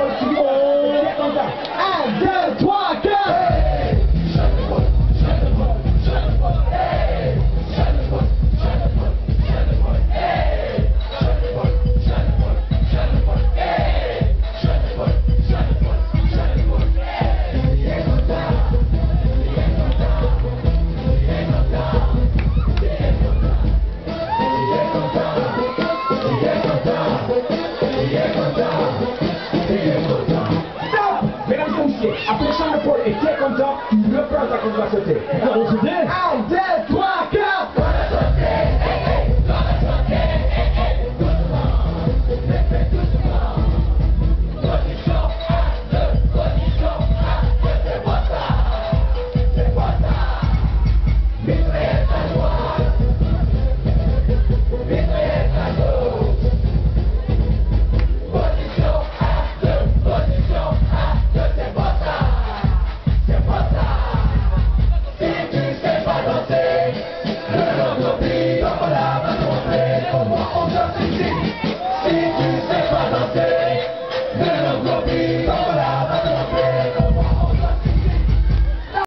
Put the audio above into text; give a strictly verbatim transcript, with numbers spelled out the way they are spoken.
un, deux, trois, quatre. Après chaque épaule et qui est content, le peur qu'on va sauter. On se dit un, deux, trois, quatre. On va sauter, hey, hey, on va sauter, hey, hey, doucement, fais doucement. Position un, deux, position un, deux, c'est pas ça, c'est pas ça. Mitraillette à droite, mitraillette à gauche. Position un, deux, position un, deux, c'est pas ça. On doit